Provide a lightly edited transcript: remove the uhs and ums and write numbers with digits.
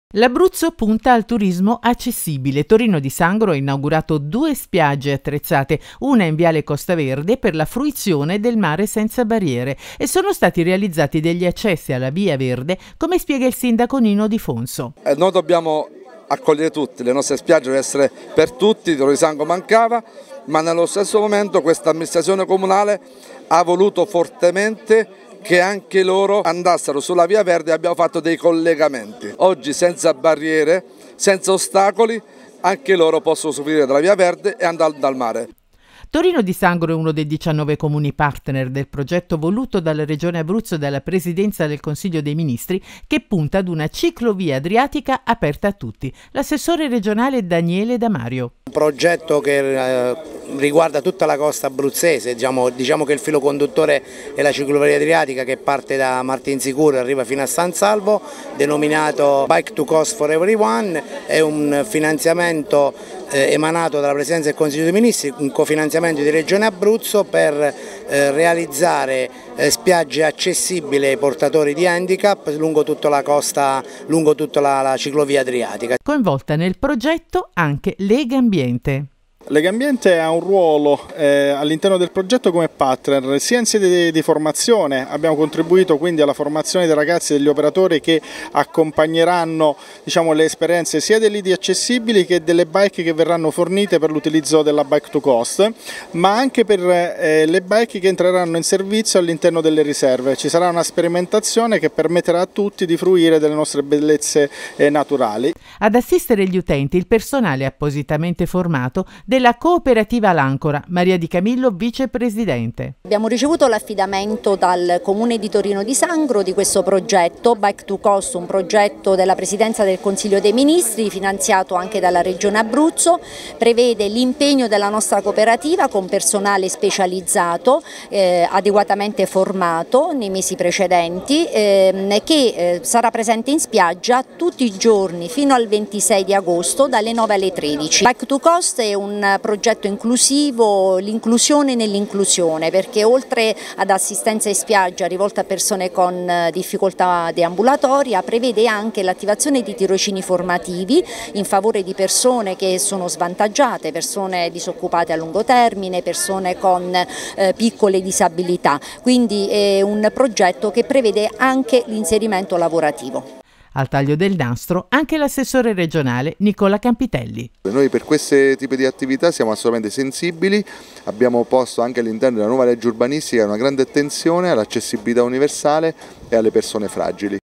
L'Abruzzo punta al turismo accessibile. Torino di Sangro ha inaugurato 2 spiagge attrezzate, una in Viale Costa Verde per la fruizione del mare senza barriere, e sono stati realizzati degli accessi alla Via Verde, come spiega il sindaco Nino Di Fonso. Noi dobbiamo accogliere tutti, le nostre spiagge devono essere per tutti, Torino di Sangro mancava, ma nello stesso momento questa amministrazione comunale ha voluto fortemente che anche loro andassero sulla Via Verde e abbiamo fatto dei collegamenti. Oggi senza barriere, senza ostacoli, anche loro possono usufruire della Via Verde e andare dal mare. Torino di Sangro è uno dei 19 comuni partner del progetto voluto dalla Regione Abruzzo e dalla Presidenza del Consiglio dei Ministri, che punta ad una ciclovia adriatica aperta a tutti. L'assessore regionale Daniele Damario. Un progetto che riguarda tutta la costa abruzzese, diciamo che il filo conduttore è la ciclovia adriatica che parte da Martinsicuro e arriva fino a San Salvo, denominato Bike to Coast for Everyone. È un finanziamento emanato dalla Presidenza del Consiglio dei Ministri, un cofinanziamento di Regione Abruzzo per realizzare spiagge accessibili ai portatori di handicap lungo tutta la costa, lungo tutta la ciclovia adriatica. Coinvolta nel progetto anche Lega Ambiente. Lega Ambiente ha un ruolo all'interno del progetto come partner, sia in sede di formazione. Abbiamo contribuito quindi alla formazione dei ragazzi e degli operatori che accompagneranno, le esperienze sia dei lidi accessibili che delle bike che verranno fornite per l'utilizzo della Bike to Coast, ma anche per le bike che entreranno in servizio all'interno delle riserve. Ci sarà una sperimentazione che permetterà a tutti di fruire delle nostre bellezze naturali. Ad assistere gli utenti il personale appositamente formato della cooperativa L'Ancora, Maria Di Camillo, vicepresidente. Abbiamo ricevuto l'affidamento dal Comune di Torino di Sangro di questo progetto Bike to Coast, un progetto della Presidenza del Consiglio dei Ministri, finanziato anche dalla Regione Abruzzo. Prevede l'impegno della nostra cooperativa con personale specializzato, adeguatamente formato nei mesi precedenti, che sarà presente in spiaggia tutti i giorni fino al 26 di agosto dalle 9 alle 13. Bike to Coast è un progetto inclusivo, l'inclusione nell'inclusione, perché oltre ad assistenza in spiaggia rivolta a persone con difficoltà deambulatoria, prevede anche l'attivazione di tirocini formativi in favore di persone che sono svantaggiate, persone disoccupate a lungo termine, persone con piccole disabilità. Quindi è un progetto che prevede anche l'inserimento lavorativo. Al taglio del nastro anche l'assessore regionale Nicola Campitelli. Noi per questi tipi di attività siamo assolutamente sensibili, abbiamo posto anche all'interno della nuova legge urbanistica una grande attenzione all'accessibilità universale e alle persone fragili.